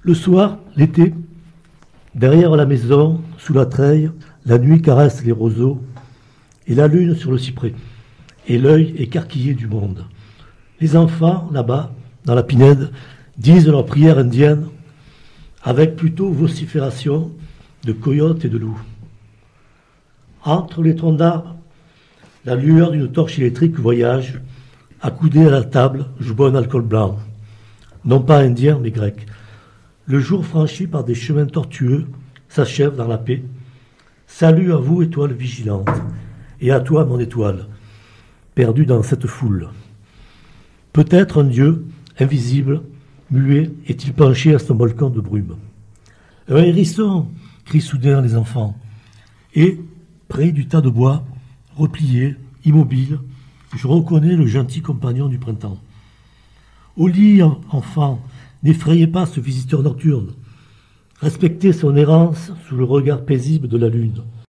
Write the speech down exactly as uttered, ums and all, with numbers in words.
Le soir, l'été, derrière la maison, sous la treille, la nuit caresse les roseaux, et la lune sur le cyprès, et l'œil écarquillé du monde. Les enfants, là-bas, dans la pinède, disent leur prière indienne, avec plutôt vocifération de coyotes et de loups. Entre les troncs d'arbres, la lueur d'une torche électrique voyage, accoudée à la table, je bois un alcool blanc, non pas indien, mais grec. Le jour franchi par des chemins tortueux s'achève dans la paix. Salut à vous, étoile vigilante, et à toi, mon étoile, perdue dans cette foule. Peut-être un dieu, invisible, muet, est-il penché à son volcan de brume. Un hérisson, crient soudain les enfants, et, près du tas de bois, replié, immobile, je reconnais le gentil compagnon du printemps. Au lit, enfant, n'effrayez pas ce visiteur nocturne. Respectez son errance sous le regard paisible de la lune.